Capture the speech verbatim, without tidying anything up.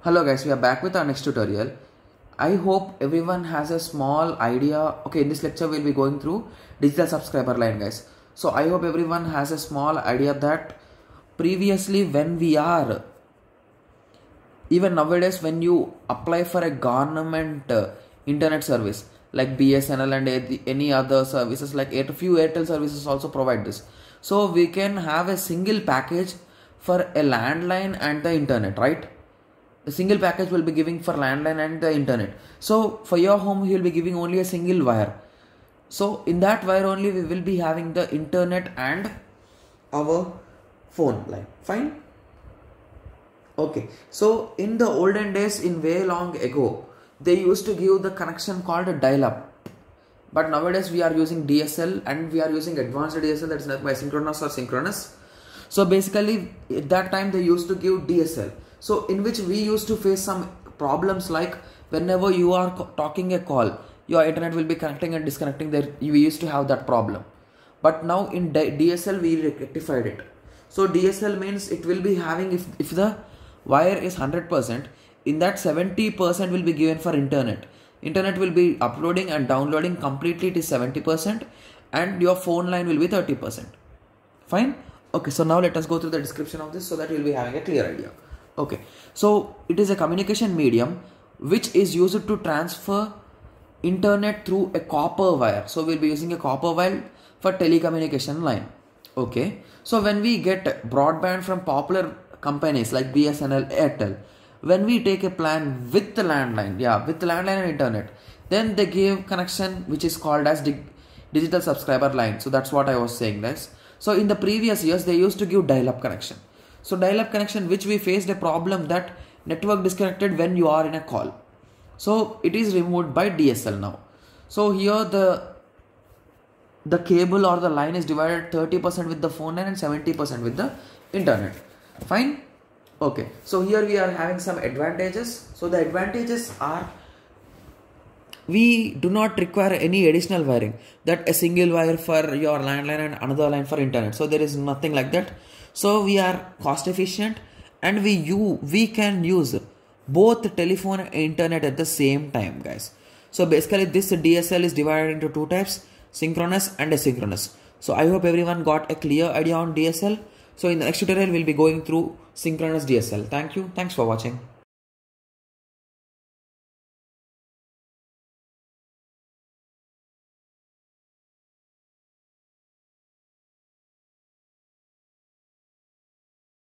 Hello guys, we are back with our next tutorial. I hope everyone has a small idea. Okay, in this lecture we'll be going through digital subscriber line, guys. So I hope everyone has a small idea that previously when we are, even nowadays when you apply for a government uh, internet service like B S N L and any other services like a few Airtel services also provide this. So we can have a single package for a landline and the internet, right? A single package will be giving for landline and the internet. So for your home, he will be giving only a single wire. So in that wire only we will be having the internet and our phone line. Fine. Okay. So in the olden days, in way long ago, they used to give the connection called a dial-up. But nowadays we are using D S L and we are using advanced D S L, that is like asynchronous or synchronous. So basically at that time they used to give D S L. So in which we used to face some problems like whenever you are talking a call, your internet will be connecting and disconnecting. There we used to have that problem. But now in D S L we rectified it. So D S L means it will be having, if, if the wire is one hundred percent, in that seventy percent will be given for internet. Internet will be uploading and downloading completely, it is seventy percent, and your phone line will be thirty percent. Fine. Okay, so now let us go through the description of this so that you will be having a clear idea. Okay, so it is a communication medium which is used to transfer internet through a copper wire. So we'll be using a copper wire for telecommunication line. Okay, so when we get broadband from popular companies like B S N L, Airtel, when we take a plan with the landline, yeah, with the landline and internet, then they give connection which is called as dig digital subscriber line. So that's what I was saying, guys. So in the previous years, they used to give dial-up connection. So dial-up connection, which we faced a problem that network disconnected when you are in a call. So it is removed by D S L now. So here the the cable or the line is divided thirty percent with the phone line and seventy percent with the internet. Fine. Okay. So here we are having some advantages. So the advantages are, we do not require any additional wiring, that a single wire for your landline and another line for internet. So there is nothing like that. So we are cost efficient and we you we can use both telephone and internet at the same time, guys. So basically this D S L is divided into two types, synchronous and asynchronous. So I hope everyone got a clear idea on D S L. So in the next tutorial we'll be going through synchronous D S L. Thank you. Thanks for watching.